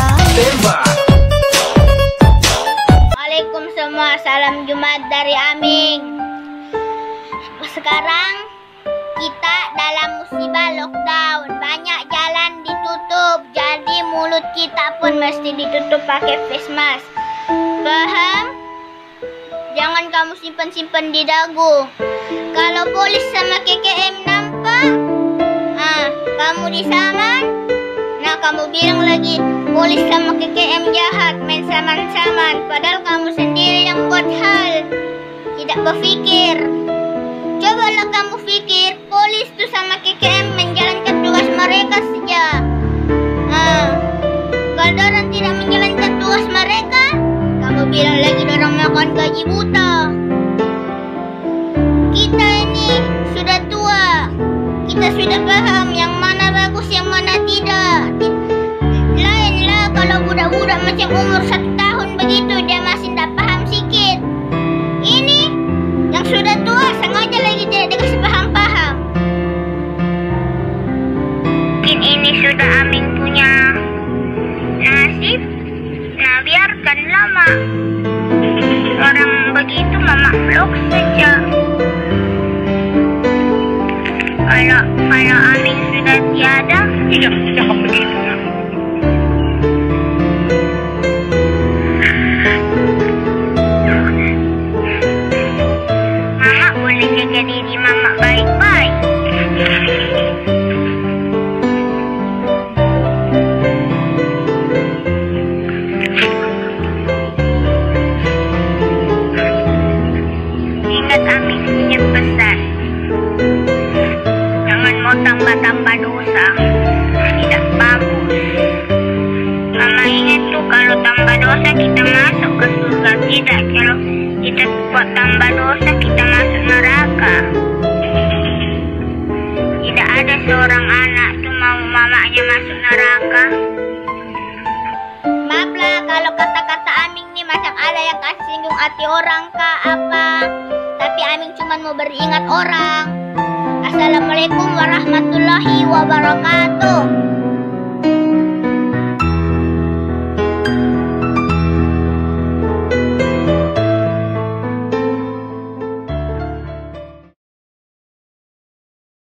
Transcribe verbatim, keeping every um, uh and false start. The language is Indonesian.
Tembak. Waalaikum semua, salam Jumat dari Aming. Sekarang kita dalam musibah lockdown, banyak jalan ditutup, jadi mulut kita pun mesti ditutup pakai face mask. Paham? Jangan kamu simpan-simpan di dagu. Kalau polis sama K K M nampak, ah, kamu disaman. Nah, kamu bilang lagi polis sama K K M jahat, main saman-saman, padahal kamu sendiri yang buat hal. Tidak berpikir. Cobalah kamu pikir, polis tuh sama K K M menjalankan tugas mereka saja. Ah, kalau orang tidak menjalankan tugas mereka, kamu bilang lagi orang makan gaji buta. Kita ini sudah tua, kita sudah paham yang mana bagus, yang mana tidak. Lainlah kalau budak-budak macam umur satu tahun begitu, dia masih tidak paham sikit. Ini yang sudah tua sengaja lagi tidak dikasih paham-paham. Mungkin ini sudah Aming punya nasib. Nah, biarkan lama. Orang begitu memakhluk saja. Kalau kalau Aming sudah tiada, tidak cakap begitu. Mama boleh jaga diri Mama baik-baik. Ingat Aming punya pesan. Jangan mau tambah-tambah dosa. Tidak bagus. Mama ingat tuh, kalau tambah dosa kita masuk ke surga. Tidak, kalau kita buat tambah dosa kita masuk neraka. Tidak ada seorang anak tuh mau mamanya masuk neraka. Maaflah kalau kata-kata Aming nih macam ada yang kasih singgung hati orang kah apa. Tapi Aming cuma mau beringat orang. Assalamualaikum warahmatullahi wabarakatuh.